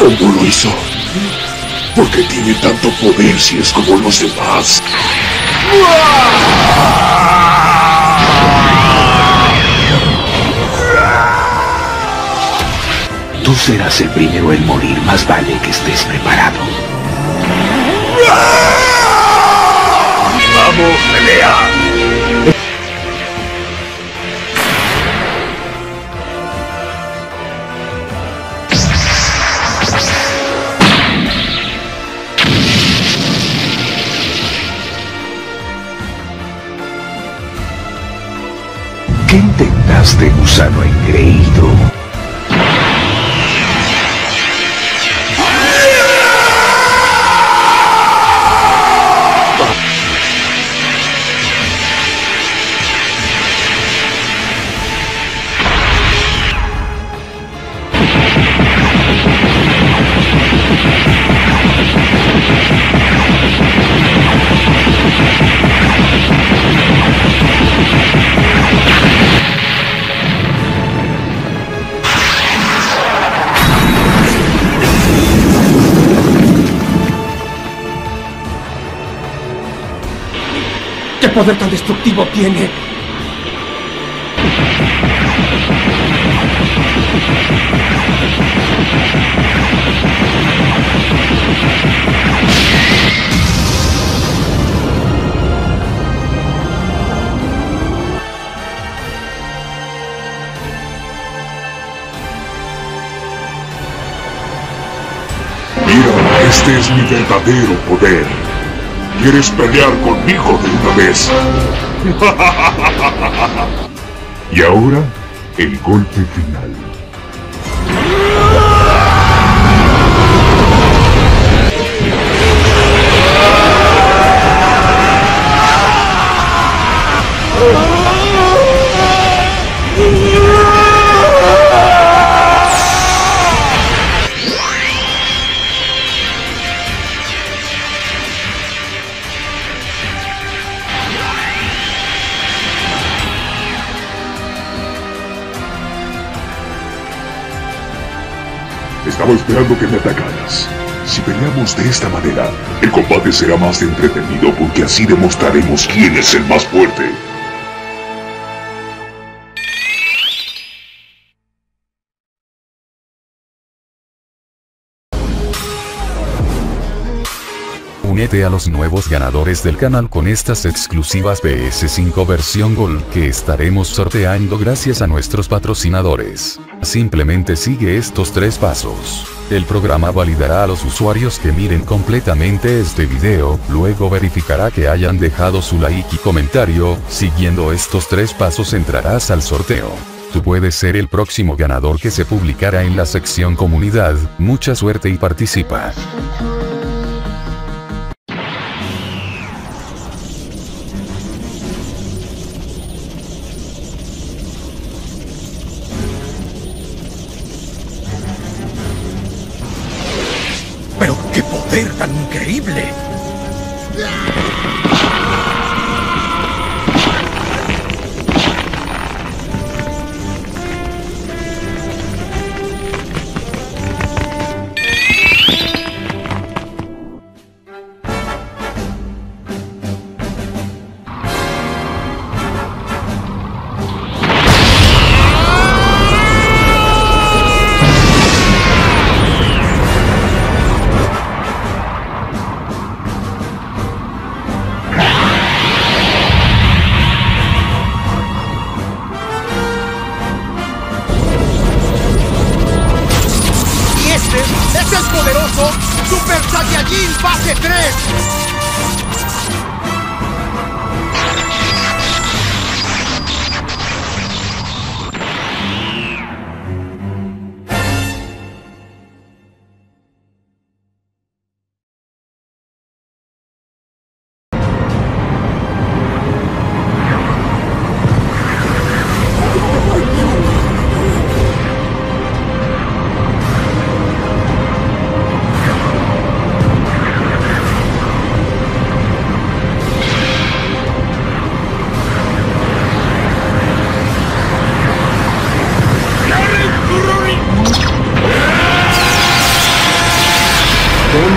¿Cómo lo hizo? ¿Por qué tiene tanto poder si es como los demás? Tú serás el primero en morir, más vale que estés preparado. ¡Vamos, pelea! ¿Qué intentaste, gusano engreído? ¿Qué poder tan destructivo tiene? Mira, este es mi verdadero poder. ¿Quieres pelear conmigo de una vez? Y ahora, el golpe final. Estaba esperando que me atacaras. Si peleamos de esta manera, el combate será más entretenido porque así demostraremos quién es el más fuerte. Únete a los nuevos ganadores del canal con estas exclusivas PS5 versión Gold que estaremos sorteando gracias a nuestros patrocinadores. Simplemente sigue estos 3 pasos. El programa validará a los usuarios que miren completamente este video, luego verificará que hayan dejado su like y comentario. Siguiendo estos 3 pasos entrarás al sorteo. Tú puedes ser el próximo ganador que se publicará en la sección comunidad. Mucha suerte y participa. ¡Pero qué poder tan increíble! ¡Es el poderoso Super Saiyajin Fase 3!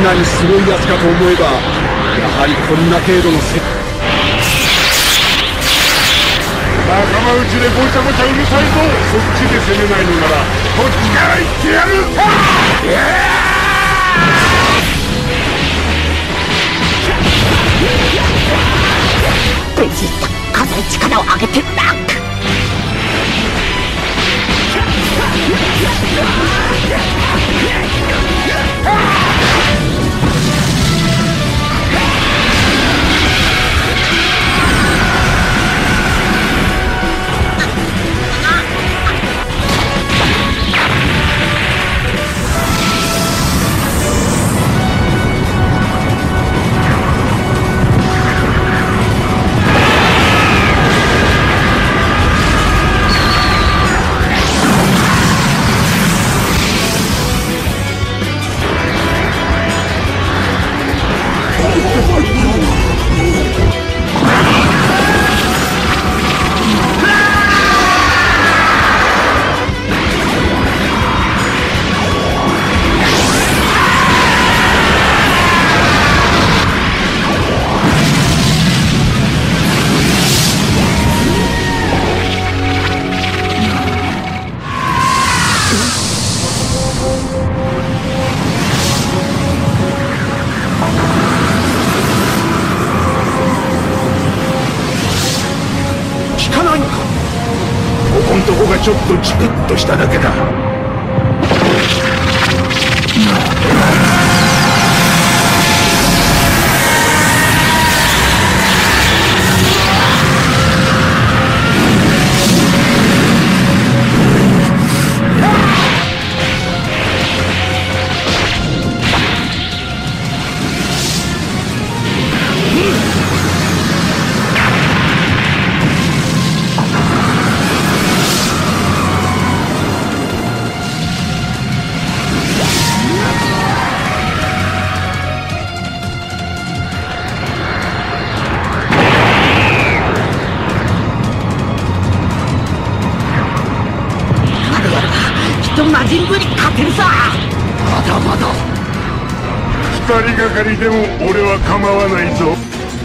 なにすごいやつかと思えば、やはりこんな程度の仲間内でごちゃごちゃうるさいぞ。そっちで攻めないのならこっちから行ってやる。 ベジータ、かなり力を上げてるな。 ここがちょっとチクッとしただけだ。 魔人ブに勝てるさ。 まだまだ。二人がかりでも俺は構わないぞ。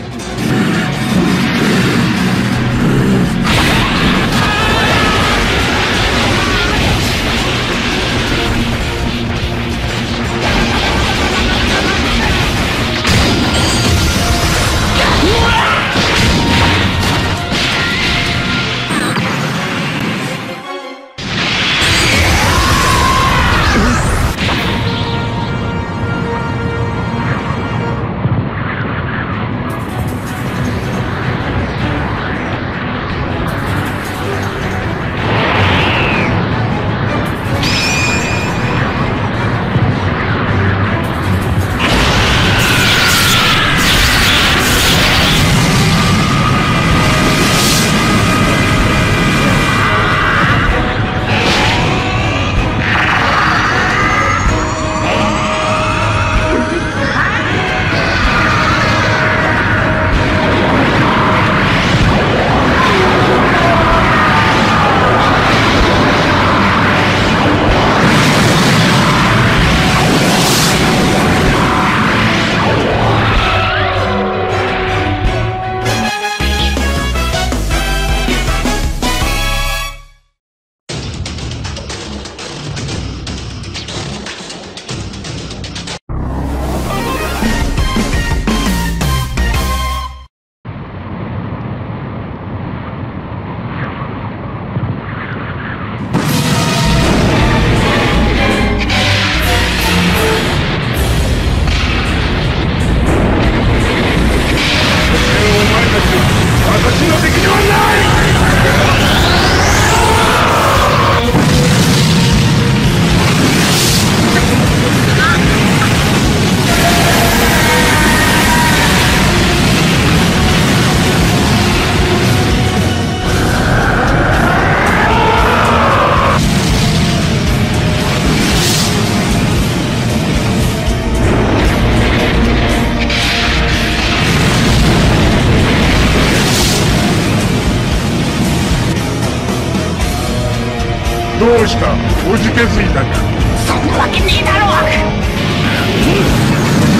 どうしたおじけづいたか。 そんなわけねえだろ。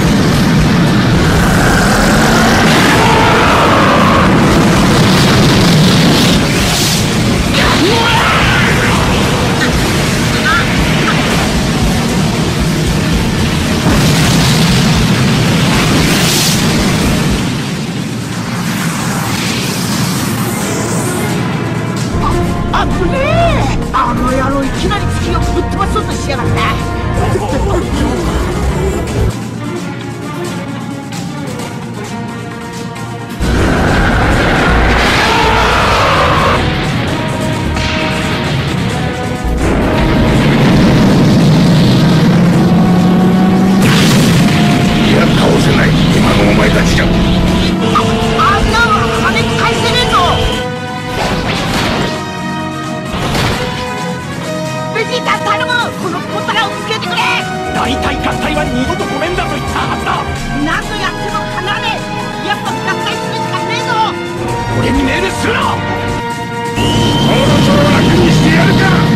しやがった。 大体合体は二度とごめんだと言ったはずだ。 何度やっても離れ。やっぱ合体するしかねえぞ。 俺に命令するな。 そろそろ楽にしてやるか。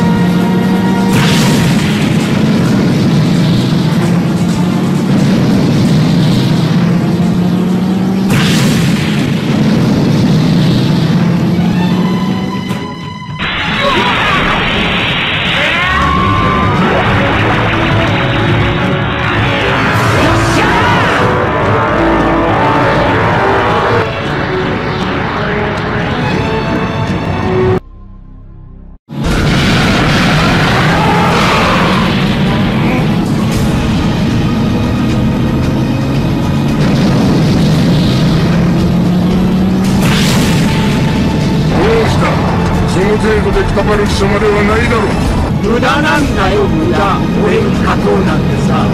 程度でくたばる貴様ではないだろう。 無駄なんだよ、無駄。俺に勝とうなんてさ。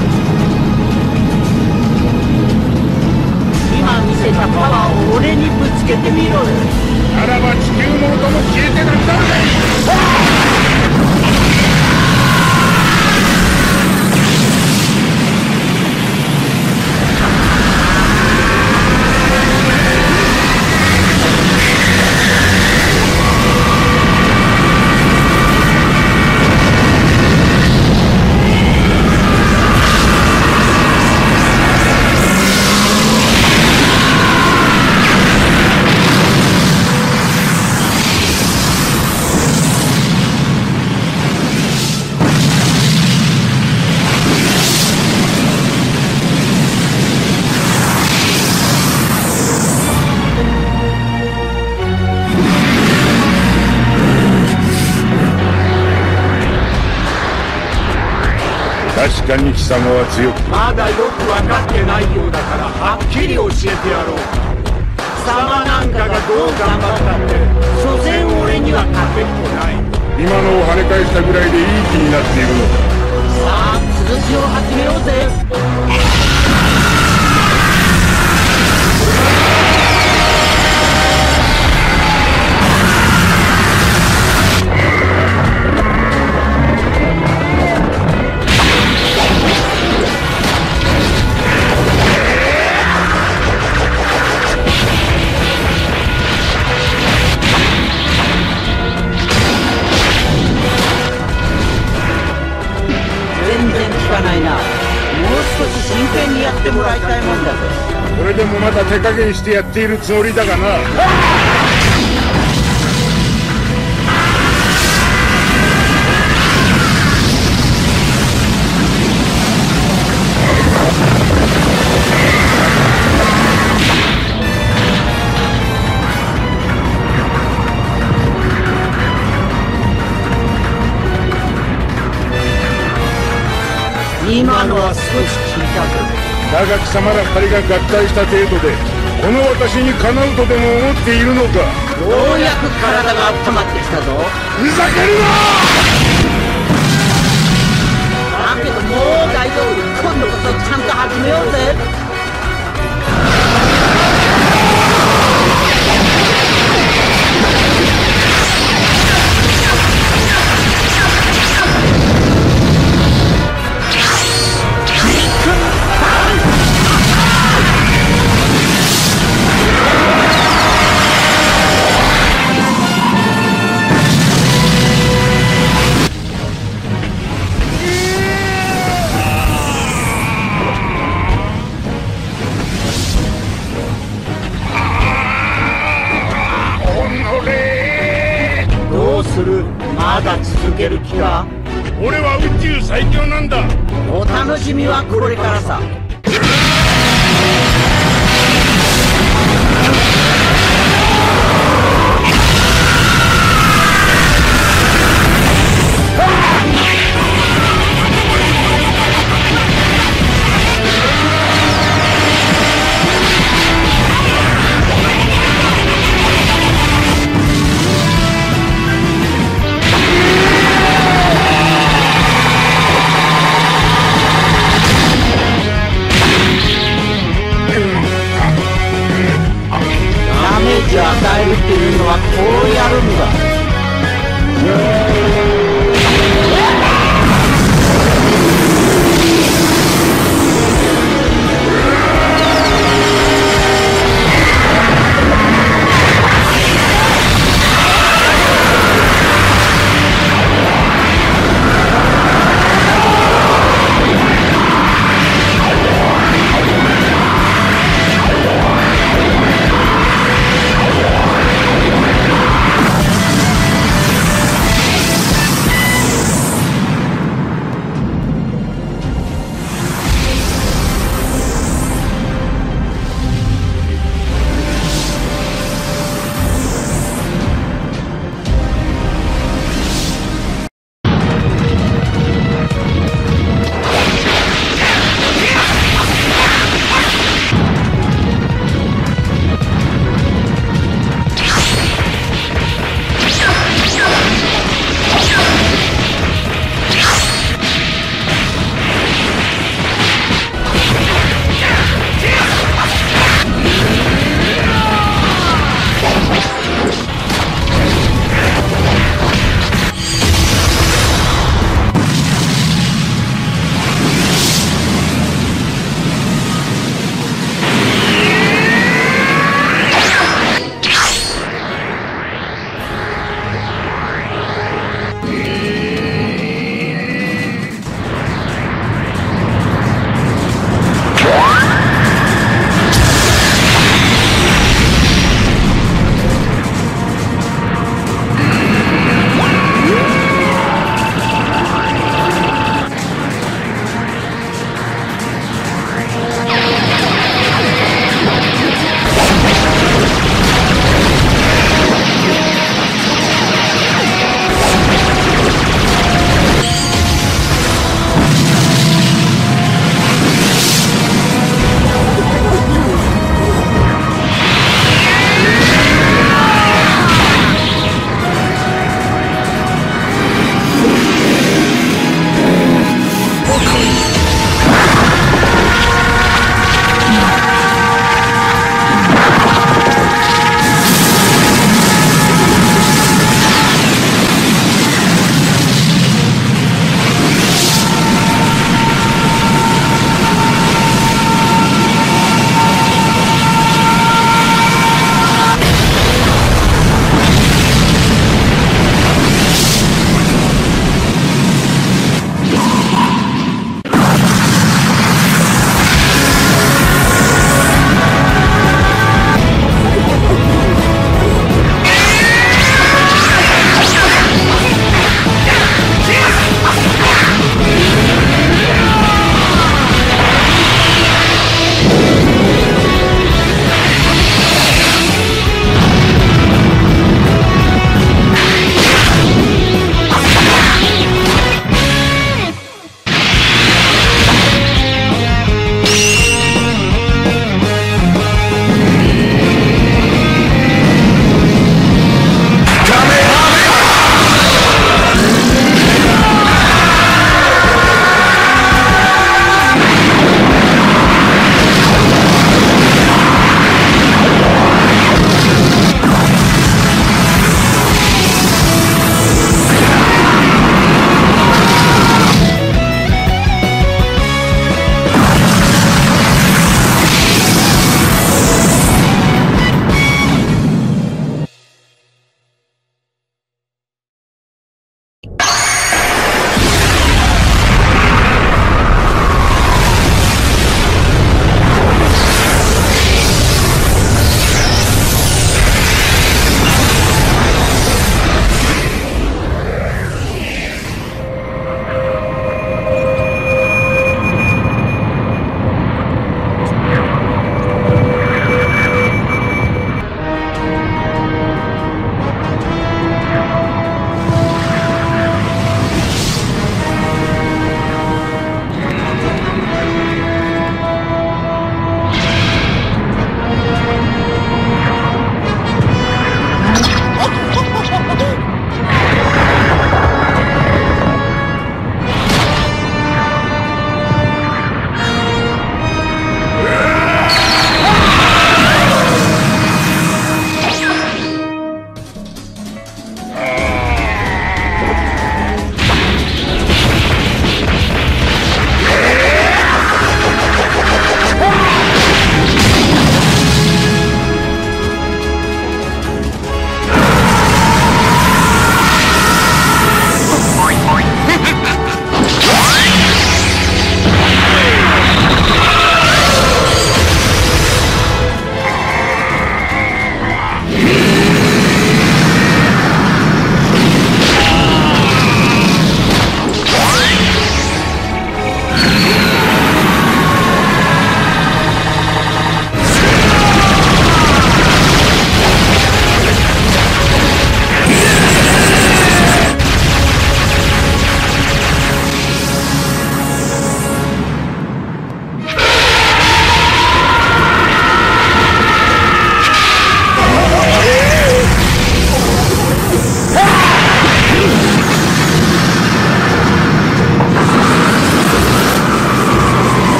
今見せたパワーを俺にぶつけてみろよ。 ならば地球の音も消えてなんだろう。確かに貴様は強くまだよく分かってないようだからはっきり教えてやろうか。貴様なんかがどう頑張ったって所詮俺には勝てっこない。 今のを跳ね返したぐらいでいい気になっているのか。 さあ続きを始めようぜ。ないな。もう少し真剣にやってもらいたいもんだぜ。 これでもまだ手加減してやっているつもりだがな。 今のは少し聞いたぞ。 だが貴様ら二人が合体した程度でこの私にかなうとでも思っているのか。 ようやく体が温まってきたぞ。 ふざけるな。 だけどもう大丈夫。今度こそちゃんと始めようぜ。 どうする？まだ続ける気か？ 俺は宇宙最強なんだ。 お楽しみはこれからさ。 はこうやるんだ。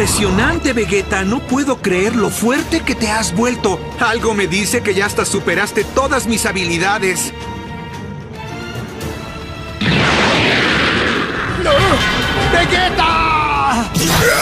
Impresionante, Vegeta. No puedo creer lo fuerte que te has vuelto. Algo me dice que ya hasta superaste todas mis habilidades. ¡No! ¡Vegeta!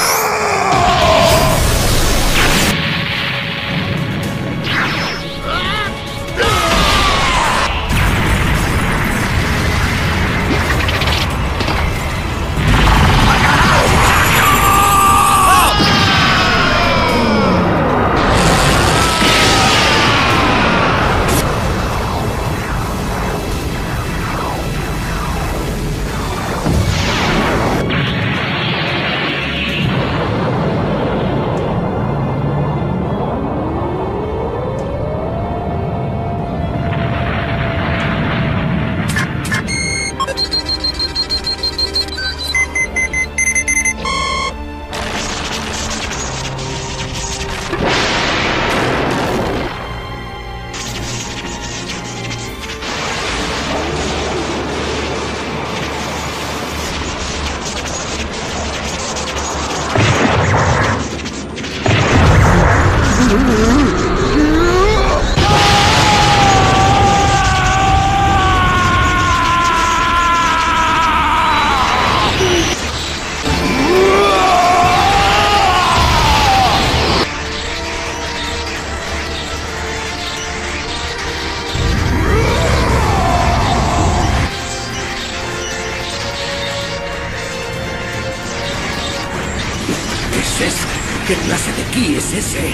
¿Qué clase de ki es ese?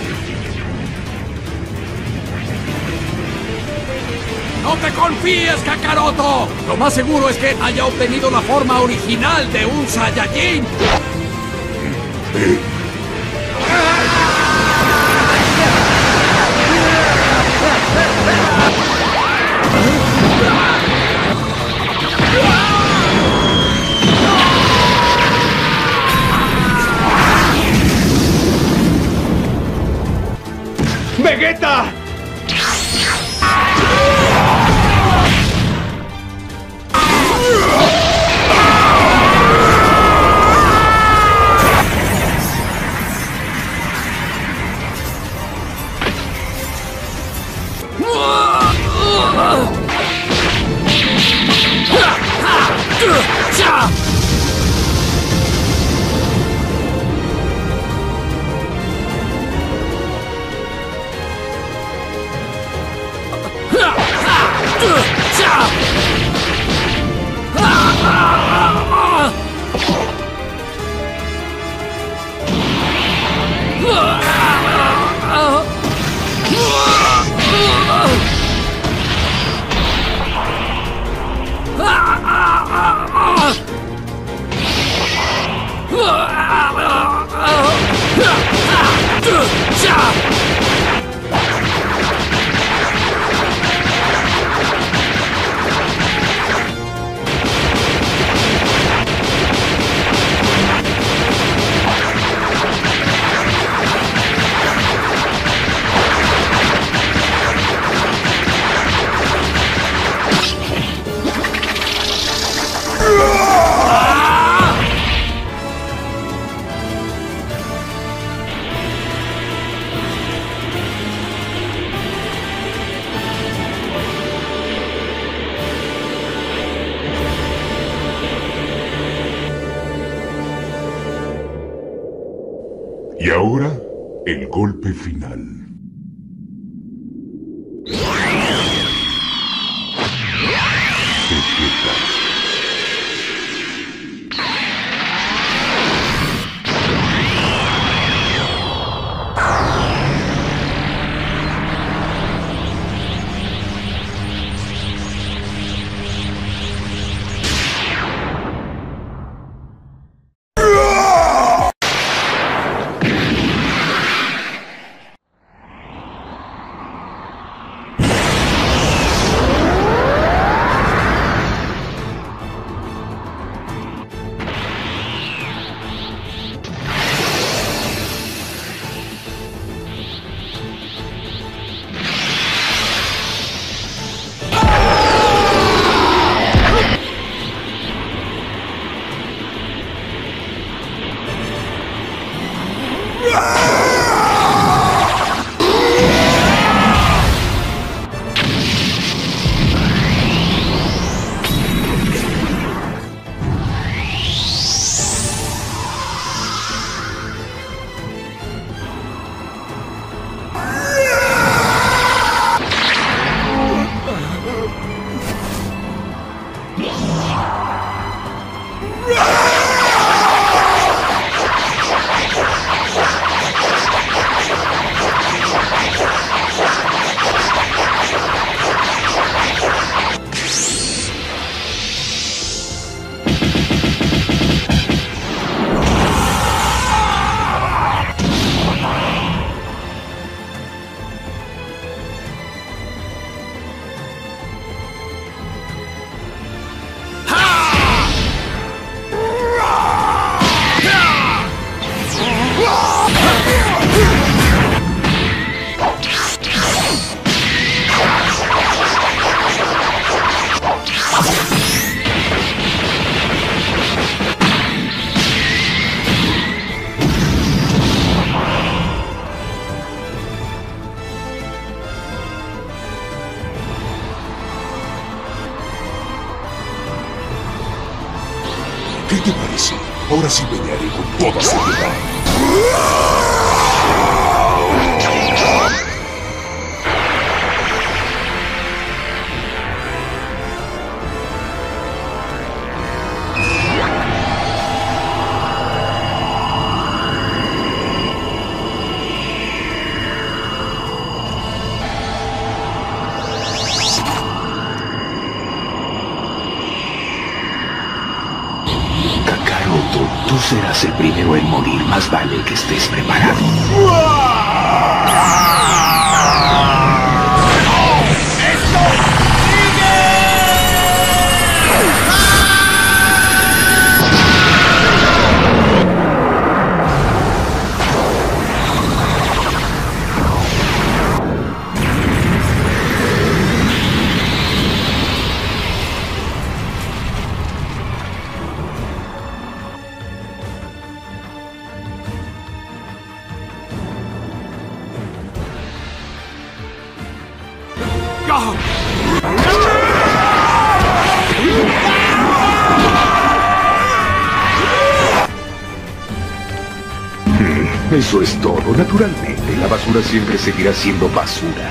¡No te confíes, Kakaroto! Lo más seguro es que haya obtenido la forma original de un Saiyajin. ¡Vegeta! Y ahora, el golpe final. Vegeta. ¿Qué te parece? Ahora sí pelearé con toda seriedad. Kakaroto, tú serás el primero en morir. Más vale que estés preparado. Eso es todo. Naturalmente, la basura siempre seguirá siendo basura.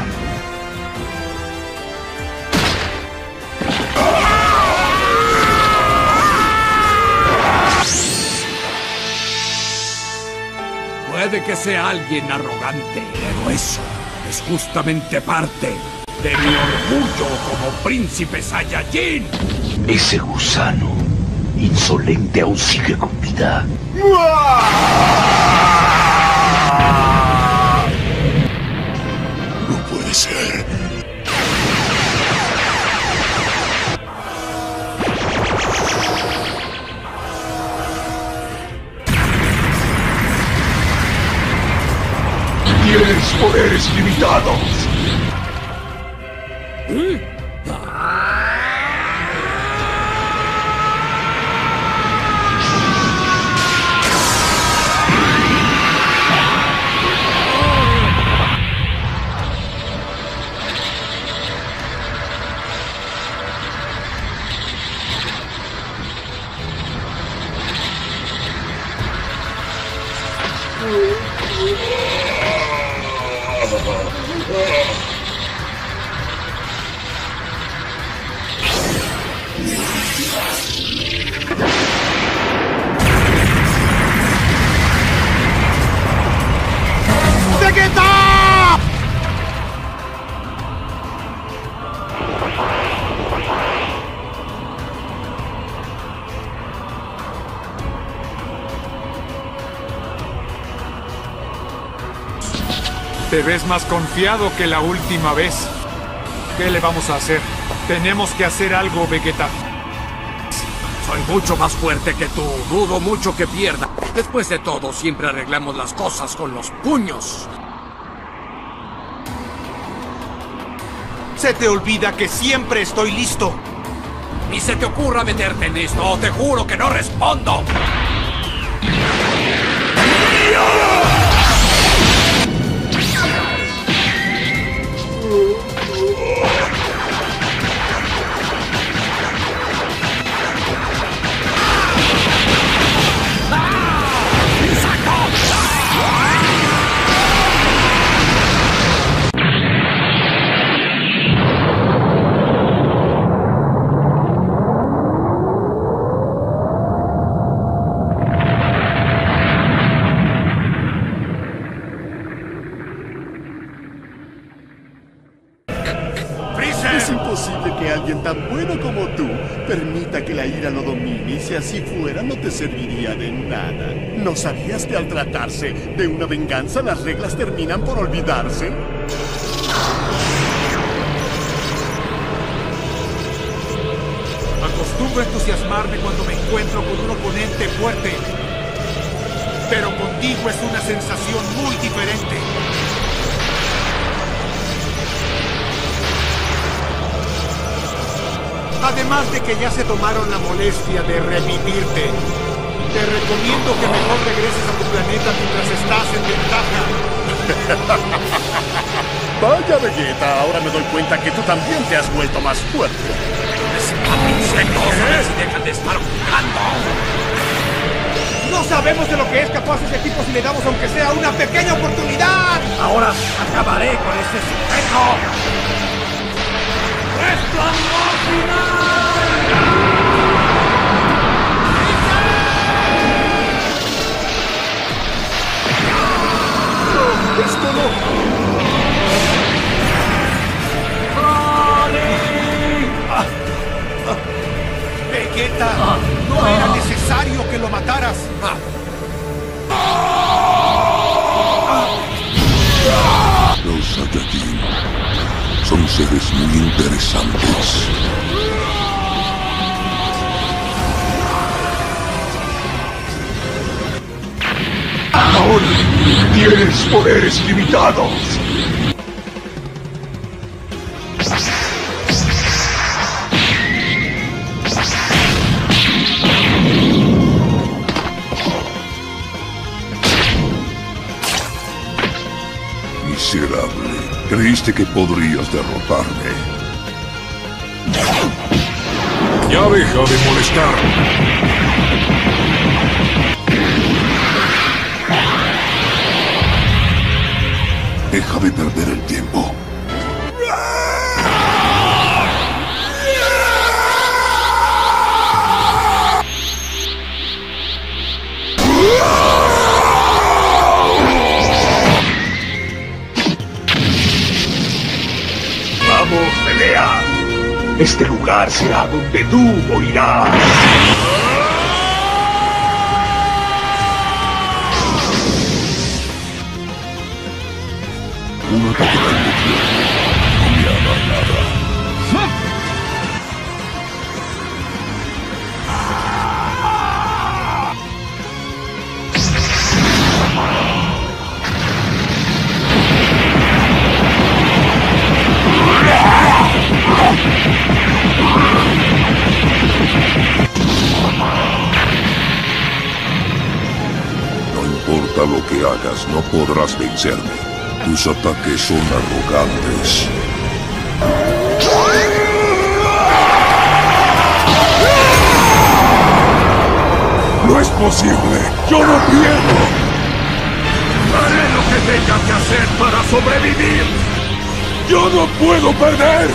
Puede que sea alguien arrogante, pero eso es justamente parte de mi orgullo como príncipe Saiyajin. Ese gusano insolente aún sigue con vida. No puede ser. Tienes poderes limitados. Te ves más confiado que la última vez. ¿Qué le vamos a hacer? Tenemos que hacer algo, Vegeta. Soy mucho más fuerte que tú. Dudo mucho que pierda. Después de todo, siempre arreglamos las cosas con los puños. Se te olvida que siempre estoy listo. Ni se te ocurra meterte en esto. Te juro que no respondo. Es imposible que alguien tan bueno como tú permita que la ira lo domine, y si así fuera no te serviría de nada. ¿No sabías que al tratarse de una venganza las reglas terminan por olvidarse? Acostumbro a entusiasmarme cuando me encuentro con un oponente fuerte. Pero contigo es una sensación muy diferente. Además de que ya se tomaron la molestia de revivirte, te recomiendo que mejor regreses a tu planeta mientras estás en ventaja. Vaya, Vegeta, ahora me doy cuenta que tú también te has vuelto más fuerte. ¡Insectos! ¡A ver si dejan de estar jugando! No sabemos de lo que es capaz ese tipo si le damos aunque sea una pequeña oportunidad. Ahora acabaré con ese sujeto. ¡Resplandor final! ¡Esto no! ¡Vegeta! ¡No era necesario que lo mataras! Los Saiyajin son seres muy interesantes. Ahora tienes poderes limitados. Miserable. Creíste que podrías derrotarme. Ya deja de molestar. Deja de perder el tiempo. ¡Vamos, pelea! Este lugar será donde tú morirás. Un ataque tan nuclear no me hará nada. No importa lo que hagas, no podrás vencerme. Tus ataques son arrogantes. ¡No es posible! ¡Yo no pierdo! Haré lo que tenga que hacer para sobrevivir. ¡Yo no puedo perder!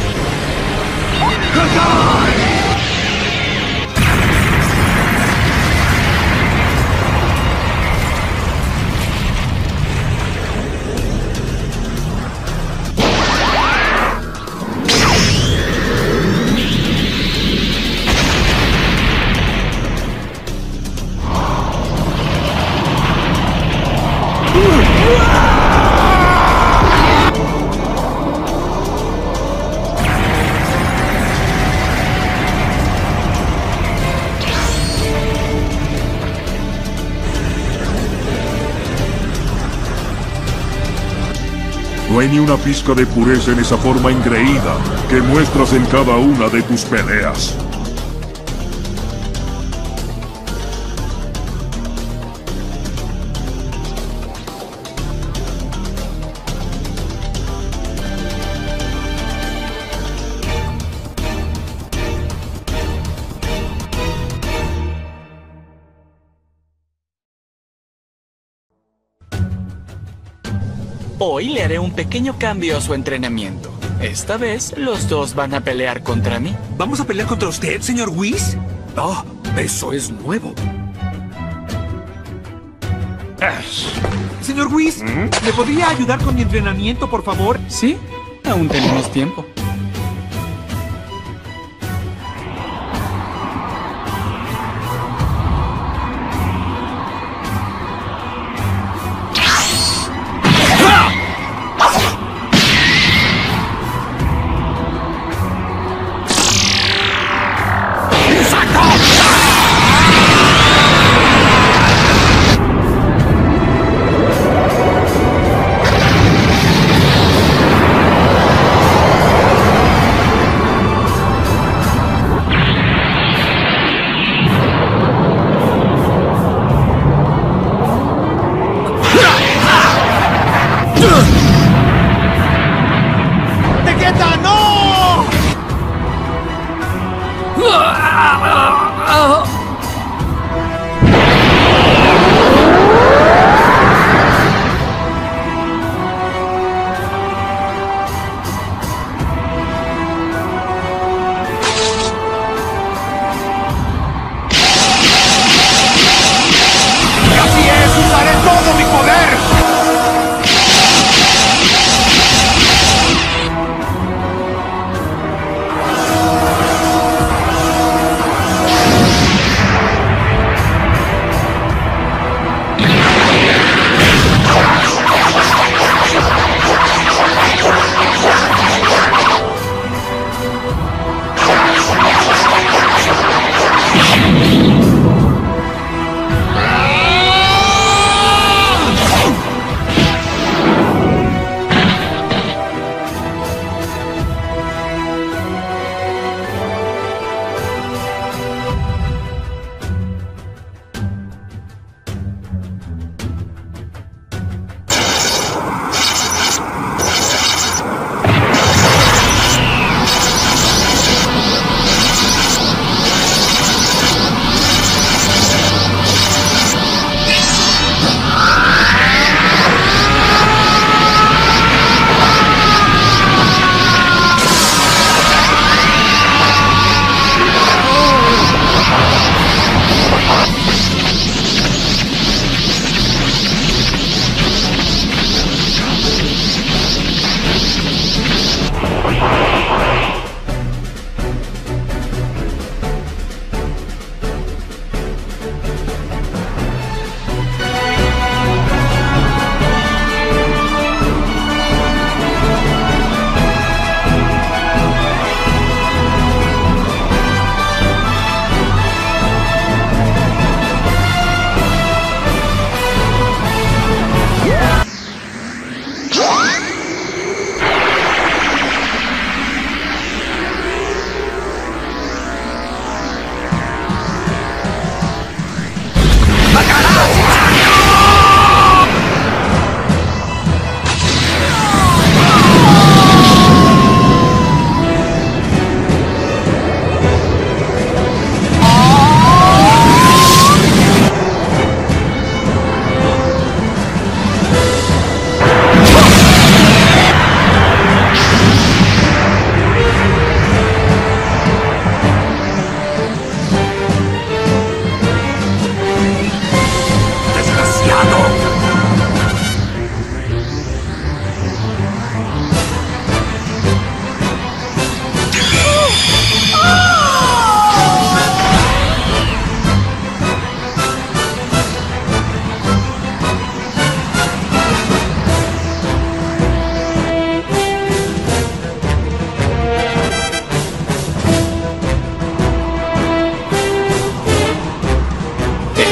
No hay ni una pizca de pureza en esa forma engreída que muestras en cada una de tus peleas. Hoy le haré un pequeño cambio a su entrenamiento. Esta vez, los dos van a pelear contra mí. ¿Vamos a pelear contra usted, señor Whis? Oh, eso es nuevo. Señor Whis, ¿me podría ayudar con mi entrenamiento, por favor? ¿Sí? Aún tenemos tiempo.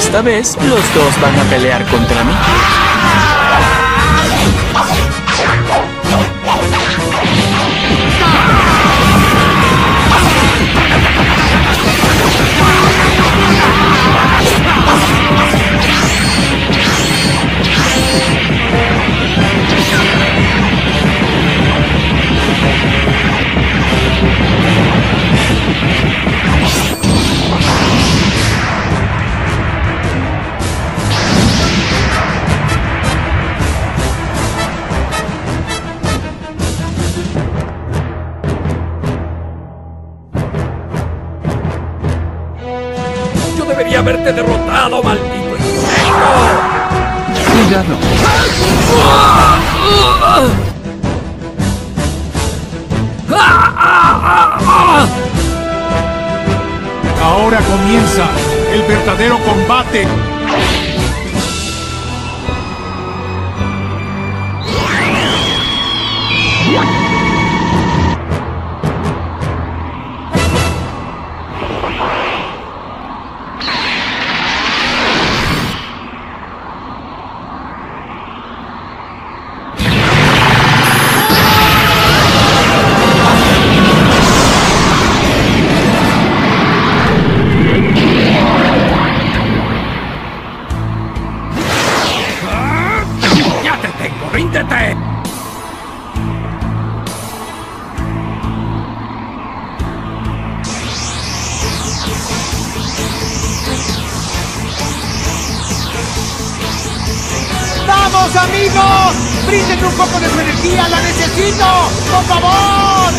Esta vez, los dos van a pelear contra mí. Debería haberte derrotado, maldito insecto. Ya no. Ahora comienza el verdadero combate. ¡Ríndete! ¡Vamos, amigos! ¡Brinden un poco de su energía! ¡La necesito! ¡Por favor!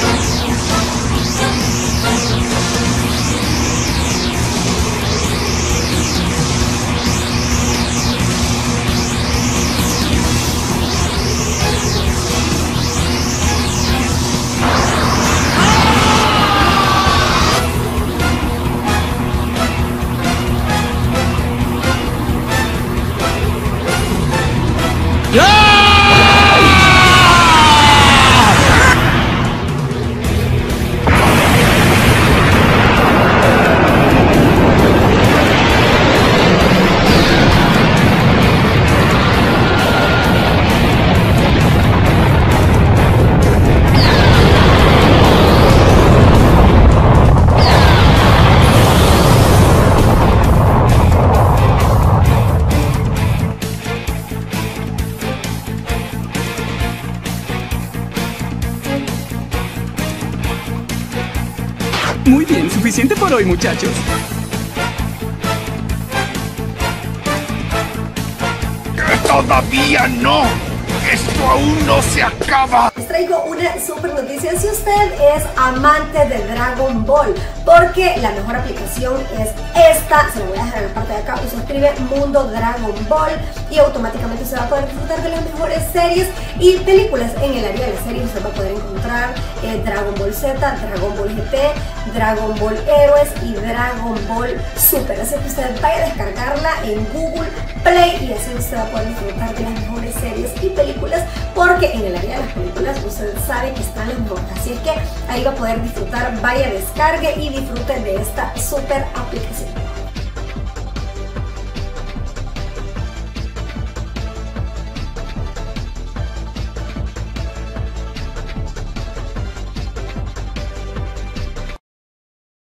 Muy bien, suficiente por hoy, muchachos. ¡Que todavía no! ¡Esto aún no se acaba! Les traigo una super noticia si usted es amante de Dragon Ball, porque la mejor aplicación es esta. Se la voy a dejar en la parte de acá. Usted escribe Mundo Dragon Ball y automáticamente se va a poder disfrutar de las mejores series y películas. En el área de las series usted va a poder encontrar Dragon Ball Z, Dragon Ball GT, Dragon Ball Heroes y Dragon Ball Super. Así que usted vaya a descargarla en Google Play y así usted va a poder disfrutar de las mejores series y películas, porque en el área de las películas usted sabe que están las mejores. Así es que ahí va a poder disfrutar. Vaya, descargue y disfrute de esta super aplicación.